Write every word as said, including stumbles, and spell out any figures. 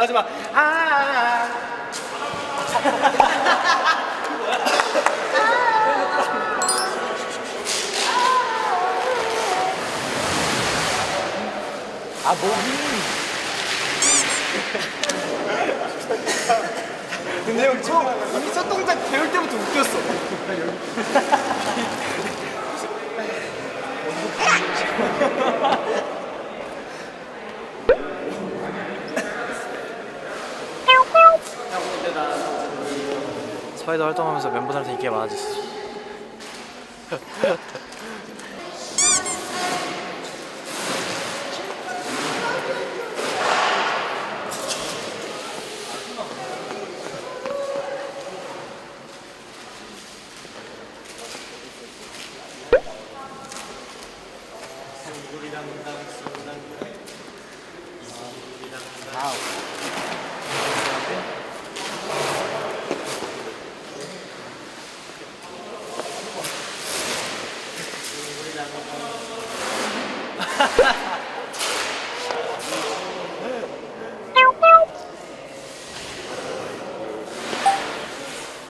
마지막 아. 아 목이. 근데 형 처음 이미 첫 동작 배울 때부터 웃겼어. 스파이더 활동하면서 멤버들한테 인기가 많아졌어. 와우.